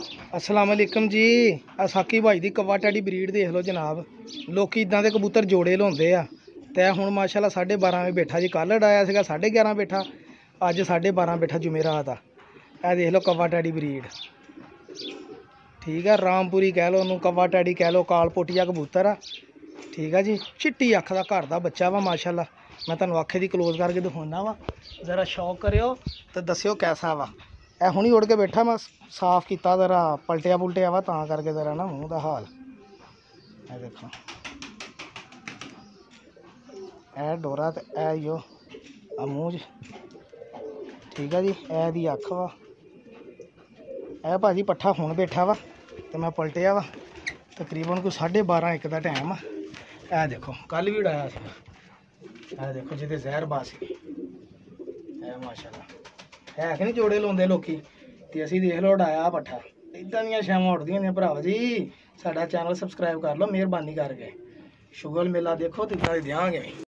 अस्सलाम वालेकुम जी। आ साकी भाई दी कवा टैडी ब्रीड देख लो जनाब। लोग इदां दे कबूतर जोड़े लाउंदे आ ते हुण माशाल्लाह 12:30 में बैठा जी। कल डाया सीगा 11:30 बैठा, अज 12:30 बैठा जुमेरात आ। ए देख लो कवा टैडी ब्रीड, ठीक है। रामपुरी कह लो ओनू, कवा टैडी कह लो, काल पोटिया कबूतर आ, ठीक है जी। चिट्टी अख का घर का बच्चा वा माशाल्लाह। मैं तुहानू अख दी क्लोज करके दिखाना वा, जरा शौक करियो तो दस्सियो कैसा वा। ए हुणी उड़ के बैठा, मैं साफ किया, जरा पलटिया पुलटिया वा तां करके जरा ना मूँह का हाल। ए देखो ए डोरा तो ए यो मूँह, ठीक है जी। ए दी अख वा, ए भाजी पट्ठा हुण बैठा वा तो मैं पलटिया वा। तकरीबन कोई 12:30-1 का टाइम आ। ए देखो कल भी उड़ाया सी। ए देखो जिदे जहर बासी है माशाल्लाह। है कि नहीं जोड़े लाउंदे लोकी, ते असीं देख लो उड़ाया पट्ठा। इदां दियां छावां उड़दियां ने भरावा जी। साडा चैनल सबसक्राइब कर लो मेहरबानी करके। शुगल मेला देखो तो इदां देंगे।